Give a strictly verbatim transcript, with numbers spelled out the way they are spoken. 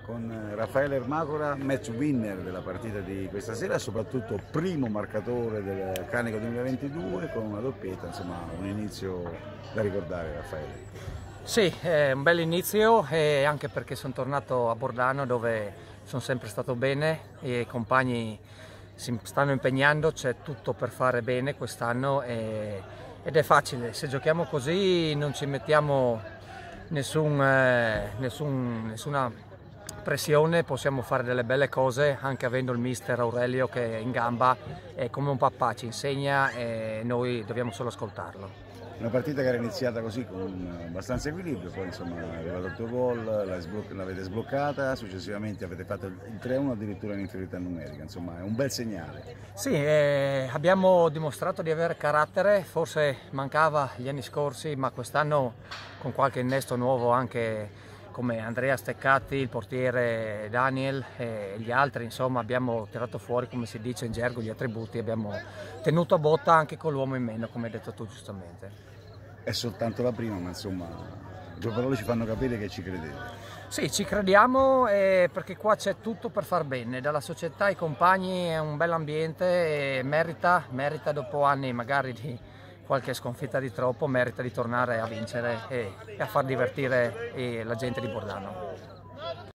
con Raffaele Ermacora, match winner della partita di questa sera, soprattutto primo marcatore del Canico duemilaventidue con una doppietta, insomma un inizio da ricordare, Raffaele. Sì, è un bel inizio, e anche perché sono tornato a Bordano dove sono sempre stato bene e i compagni si stanno impegnando, c'è tutto per fare bene quest'anno ed è facile, se giochiamo così non ci mettiamo nessun, eh, nessun, nessuna pressione, possiamo fare delle belle cose anche avendo il mister Aurelio che è in gamba, è come un papà, ci insegna e noi dobbiamo solo ascoltarlo. Una partita che era iniziata così con abbastanza equilibrio, poi insomma è arrivato il tuo gol, l'avete sbloccata, successivamente avete fatto il tre a uno addirittura in inferiorità numerica, insomma è un bel segnale. Sì, eh, abbiamo dimostrato di avere carattere, forse mancava gli anni scorsi, ma quest'anno con qualche innesto nuovo anche come Andrea Steccati, il portiere Daniel e gli altri, insomma abbiamo tirato fuori, come si dice in gergo, gli attributi, abbiamo tenuto a botta anche con l'uomo in meno, come hai detto tu giustamente. È soltanto la prima, ma insomma i tuoi parole ci fanno capire che ci credete. Sì, ci crediamo eh, perché qua c'è tutto per far bene, dalla società ai compagni è un bel ambiente e merita, merita dopo anni magari di qualche sconfitta di troppo, merita di tornare a vincere e, e a far divertire eh, la gente di Bordano.